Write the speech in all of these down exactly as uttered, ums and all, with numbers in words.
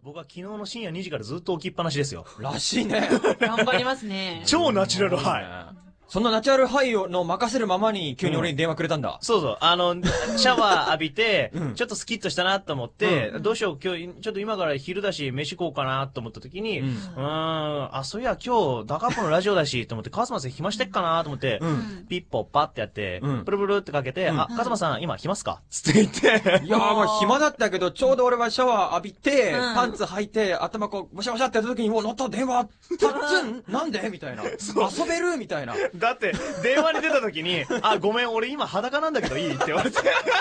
僕は昨日の深夜にじからずっと起きっぱなしですよ。 らしいね。 頑張りますね。 超ナチュラルハイ。 そんなナチュラルハイをの任せるままに急に俺に電話くれたんだ。 そうそう。あの、シャワー浴びて、 うん、 ちょっとスキッとしたなと思って、 うん、 どうしよう、今日、ちょっと今から昼だし、飯食おうかなと思った時に、うん、うーん、あ、そういや今日、ダカップのラジオだし、と思って、カズマさん暇してっかなと思って、うん、ピッポッパってやって、うん、プルプルってかけて、うん、あ、カズマさん今暇っすかつって言って。 いやー、まあ暇だったけど、ちょうど俺はシャワー浴びて、うん、パンツ履いて、頭こう、ボシャボシャってやった時に、もう乗った電話、タッツンなんでみたいな。遊べるみたいな。 だって、電話に出た時に、あ、ごめん、俺今裸なんだけどいいって言われて。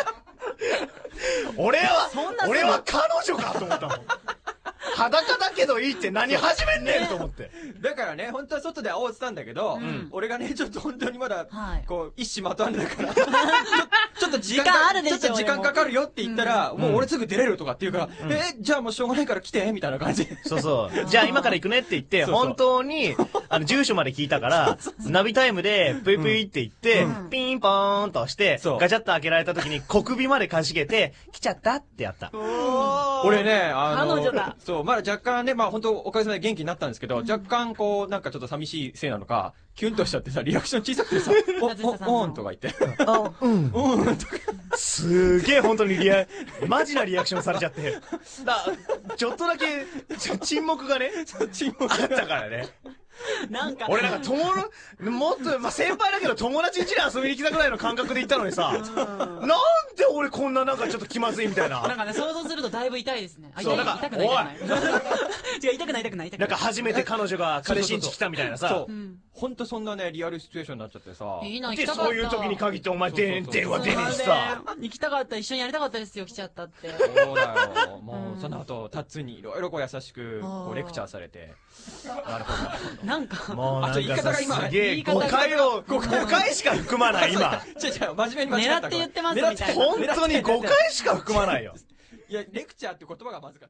俺は、俺は彼女かと思ったもん。裸だけどいいって何始めんねんと思って。 だからね、本当は外で会おうってたんだけど、うん、俺がね、ちょっと本当にまだ、はい、こう、一糸まとわんだから、ちょ、ちょっと時間かあるでしょ、ちょっと時間かかるよって言ったら、うん、もう俺すぐ出れるとかって言うから、うん、え、じゃあもうしょうがないから来て、みたいな感じ。 そうそう。じゃあ今から行くねって言って、本当に、あの、住所まで聞いたから、ナビタイムで、ぷいぷいって言って、うん、ピンポーンとして、ガチャッと開けられた時に、小首までかしげて、来ちゃったってやった。 俺ね、あの、彼女だ。 そう、まだ若干ね、まあ本当おかげさまで元気になったんですけど、若干こう、なんかちょっと寂しいせいなのか、キュンとしちゃってさ、リアクション小さくてさ、お、お、おんとか言って。 あ、うん、うんとか。すーげえ本当にリア、マジなリアクションされちゃって。だ、ちょっとだけ、沈黙がね、沈黙あったからね。 なんか、 俺なんか友の、もっと、まあ、先輩だけど友達ん家に遊びに来たぐらいの感覚で行ったのにさ、なんで俺こんななんかちょっと気まずいみたいな。 なんかね、想像するとだいぶ痛いですね。そう、なんか、痛くない痛くない。違う、痛くない痛くない痛くない。 なんか初めて彼女が彼氏ん家来たみたいなさ。 そう。ほんとそんなね、リアルシチュエーションになっちゃってさ。 いいな、行きたかった。そういう時に限ってお前電話出ねえしさ。 行きたかった、一緒にやりたかったですよ、来ちゃったって。 そうだよ。もう、その後、タッツにいろいろこう優しく、こうレクチャーされて。なるほど。 なんか、 もうなんか言い方が今、すげえ、誤解を、誤解しか含まない、今。 違う違う、真面目に間違った。 狙って言ってますみたいな。 本当に誤解しか含まないよ。 いや、レクチャーって言葉がまずかった。